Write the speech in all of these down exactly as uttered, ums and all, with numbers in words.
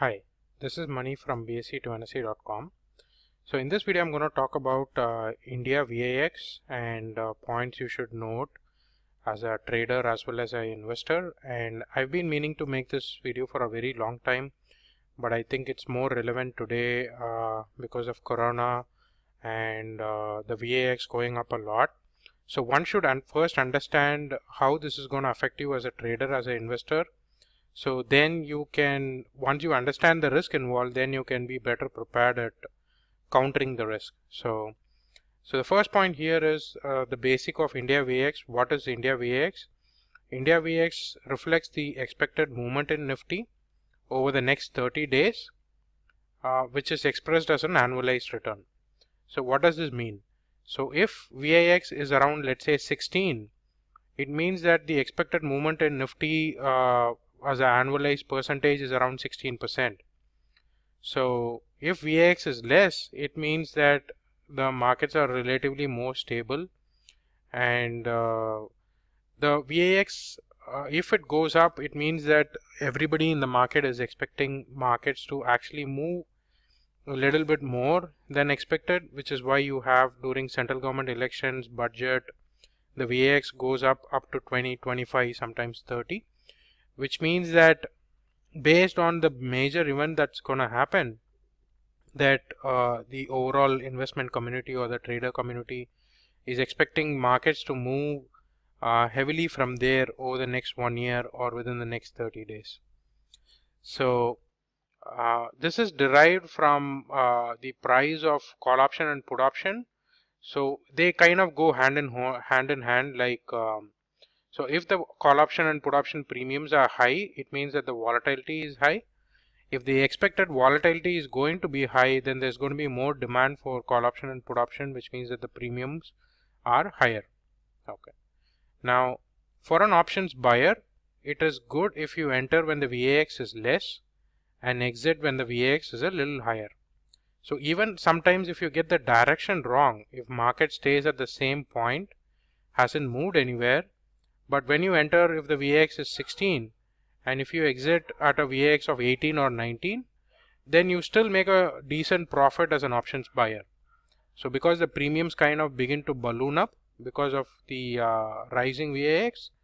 Hi, this is Mani from B S C to N S E dot com. So in this video I'm going to talk about uh, India V A X and uh, points you should note as a trader as well as an investor. And I've been meaning to make this video for a very long time, but I think it's more relevant today uh, because of Corona and uh, the V A X going up a lot. So one should un first understand how this is going to affect you as a trader, as an investor. So then you can, once you understand the risk involved, then you can be better prepared at countering the risk. So, so the first point here is uh, the basic of India V A X. What is India V A X? India V A X reflects the expected movement in Nifty over the next thirty days, uh, which is expressed as an annualized return. So what does this mean? So if V A X is around, let's say sixteen, it means that the expected movement in Nifty uh, as an annualized percentage is around sixteen percent. So if V A X is less, it means that the markets are relatively more stable, and uh, the V A X, uh, if it goes up, it means that everybody in the market is expecting markets to actually move a little bit more than expected, which is why you have during central government elections, budget, the V A X goes up up to twenty, twenty-five, sometimes thirty, which means that based on the major event that's going to happen, that uh, the overall investment community or the trader community is expecting markets to move uh, heavily from there over the next one year or within the next thirty days. So uh, this is derived from uh, the price of call option and put option. So they kind of go hand in hand in hand, like um, so if the call option and put option premiums are high, it means that the volatility is high. If the expected volatility is going to be high, then there's going to be more demand for call option and put option, which means that the premiums are higher. Okay. Now, for an options buyer, it is good if you enter when the V A X is less and exit when the V A X is a little higher. So even sometimes if you get the direction wrong, if market stays at the same point, hasn't moved anywhere, but when you enter, if the V A X is sixteen and if you exit at a V A X of eighteen or nineteen, then you still make a decent profit as an options buyer. So because the premiums kind of begin to balloon up because of the uh, rising V A X,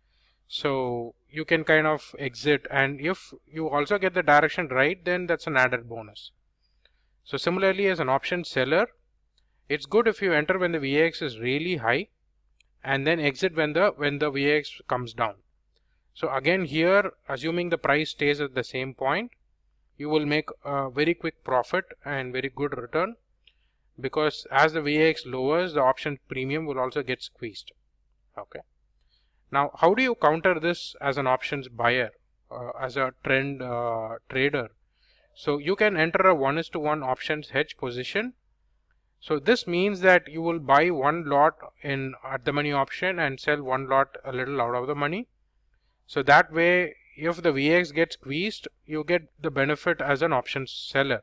so you can kind of exit, and if you also get the direction right, then that's an added bonus. So similarly, as an option seller, it's good if you enter when the V A X is really high and then exit when the when the V A X comes down. So again here, assuming the price stays at the same point, you will make a very quick profit and very good return, because as the V A X lowers, the option premium will also get squeezed. Okay. Now, how do you counter this as an options buyer, uh, as a trend uh, trader? So you can enter a one is to one options hedge position. So this means that you will buy one lot in at the money option and sell one lot a little out of the money. So that way, if the V A X gets squeezed, you get the benefit as an options seller.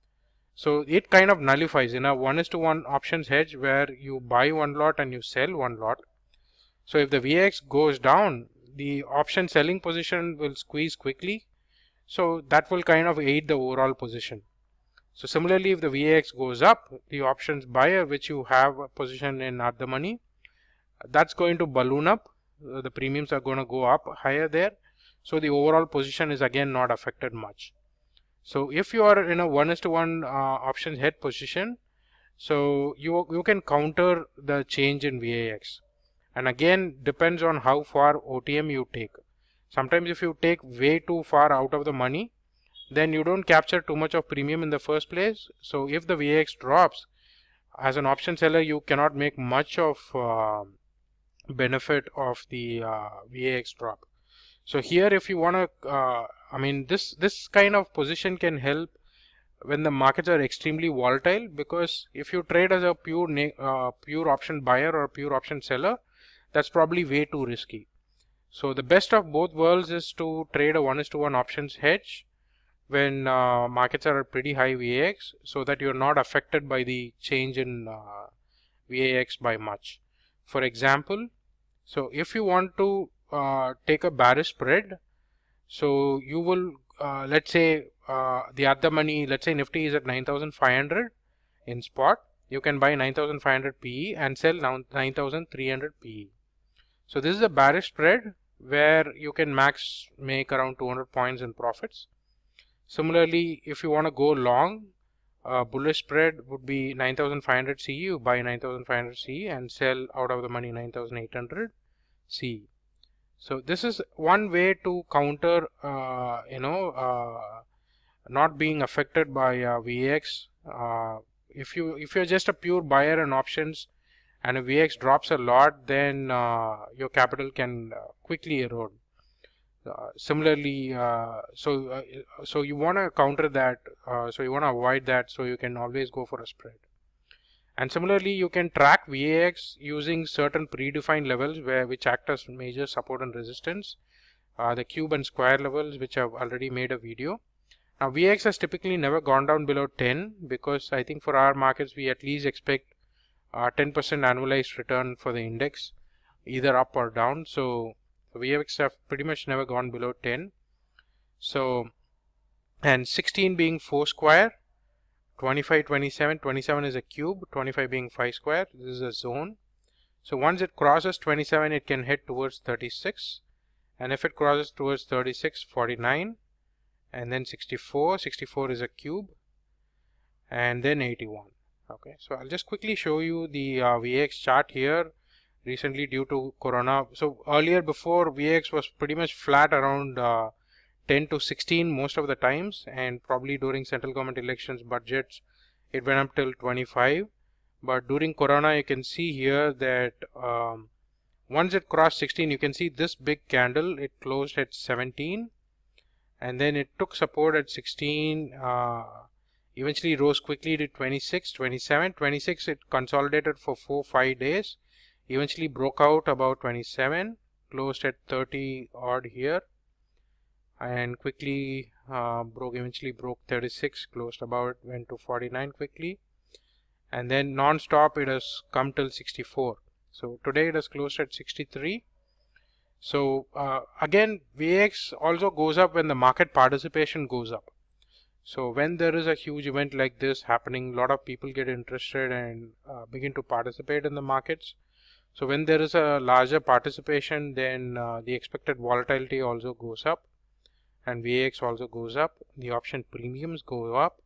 So it kind of nullifies in a one is to one options hedge where you buy one lot and you sell one lot. So if the V A X goes down, the option selling position will squeeze quickly. So that will kind of aid the overall position. So similarly, if the V A X goes up, the options buyer, which you have a position in at the money, that's going to balloon up. Uh, the premiums are going to go up higher there. So the overall position is again not affected much. So if you are in a one is to one uh, options head position, so you, you can counter the change in V A X. And again, depends on how far O T M you take. Sometimes if you take way too far out of the money, then you don't capture too much of premium in the first place. So if the V A X drops, as an option seller, you cannot make much of uh, benefit of the uh, V A X drop. So here, if you want to, uh, I mean, this this kind of position can help when the markets are extremely volatile, because if you trade as a pure uh, pure option buyer or pure option seller, that's probably way too risky. So the best of both worlds is to trade a one is to one options hedge when uh, markets are at pretty high V A X, so that you're not affected by the change in uh, V A X by much. For example, so if you want to uh, take a bearish spread, so you will uh, let's say uh, the other money, let's say Nifty is at nine thousand five hundred in spot, you can buy nine thousand five hundred P E and sell nine thousand three hundred P E. So this is a bearish spread where you can max make around two hundred points in profits. Similarly, if you want to go long, uh, bullish spread would be nine thousand five hundred C E. You buy nine thousand five hundred C E and sell out of the money nine thousand eight hundred C E. So this is one way to counter, uh, you know, uh, not being affected by uh, V X. Uh, if you if you're just a pure buyer in options, and if V X drops a lot, then uh, your capital can uh, quickly erode. Uh, similarly, uh, so uh, so you want to counter that, uh, so you want to avoid that, so you can always go for a spread. And similarly, you can track V A X using certain predefined levels where which act as major support and resistance, uh, the cube and square levels, which I've already made a video. Now V A X has typically never gone down below ten, because I think for our markets we at least expect uh, ten percent annualized return for the index, either up or down. So V A X have pretty much never gone below ten. So, and sixteen being four square, twenty-five, twenty-seven, twenty-seven is a cube, twenty-five being five square, this is a zone. So once it crosses twenty-seven, it can head towards thirty-six, and if it crosses towards thirty-six, forty-nine, and then sixty-four, sixty-four is a cube, and then eighty-one. Okay, so I'll just quickly show you the uh, V A X chart here. Recently, due to Corona, so earlier before V A X was pretty much flat around uh, ten to sixteen most of the times, and probably during central government elections budgets it went up till twenty-five. But during Corona, you can see here that um, once it crossed sixteen, you can see this big candle, it closed at seventeen, and then it took support at sixteen, uh, eventually rose quickly to twenty-six, twenty-seven, twenty-six, it consolidated for four five days, eventually broke out about twenty-seven, closed at thirty odd here, and quickly uh, broke eventually broke thirty-six, closed about, went to forty-nine quickly, and then non-stop it has come till sixty-four. So today it has closed at sixty-three. So uh, again, V A X also goes up when the market participation goes up. So when there is a huge event like this happening, a lot of people get interested and uh, begin to participate in the markets. So when there is a larger participation, then uh, the expected volatility also goes up, and V A X also goes up, the option premiums go up.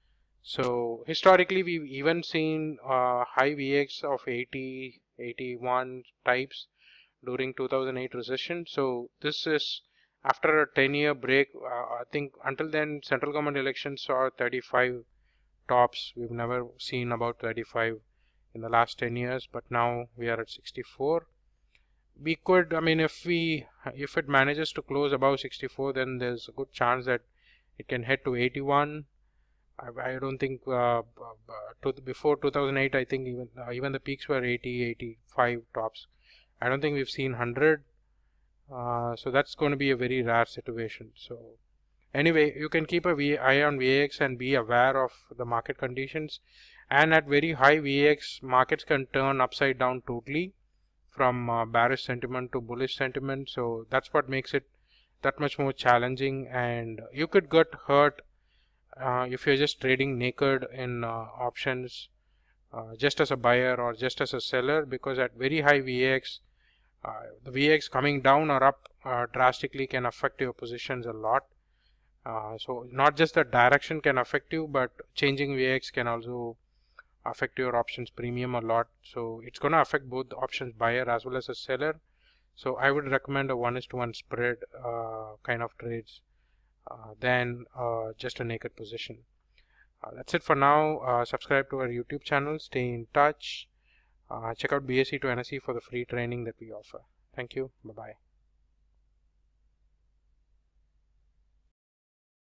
So historically we've even seen uh, high V A X of eighty, eighty-one types during two thousand eight recession. So this is after a ten year break. uh, I think until then central government elections saw thirty-five tops. We've never seen about thirty-five in the last ten years, but now we are at sixty-four. We could, I mean, if we if it manages to close above sixty-four, then there's a good chance that it can head to eighty-one. I, I don't think uh, to the, before two thousand eight, I think even uh, even the peaks were eighty, eighty-five tops. I don't think we've seen one hundred. Uh, so that's going to be a very rare situation. So anyway, you can keep a v, eye on V A X and be aware of the market conditions. And at very high V A X, markets can turn upside down totally, from uh, bearish sentiment to bullish sentiment. So that's what makes it that much more challenging, and you could get hurt uh, if you're just trading naked in uh, options, uh, just as a buyer or just as a seller, because at very high V A X, uh, the V A X coming down or up uh, drastically can affect your positions a lot. Uh, so not just the direction can affect you, but changing V A X can also affect your options premium a lot. So it's going to affect both the options buyer as well as a seller. So I would recommend a one is to one spread uh, kind of trades uh, than uh, just a naked position. Uh, that's it for now. Uh, subscribe to our YouTube channel, stay in touch, uh, check out B S E to N S E for the free training that we offer. Thank you. Bye bye.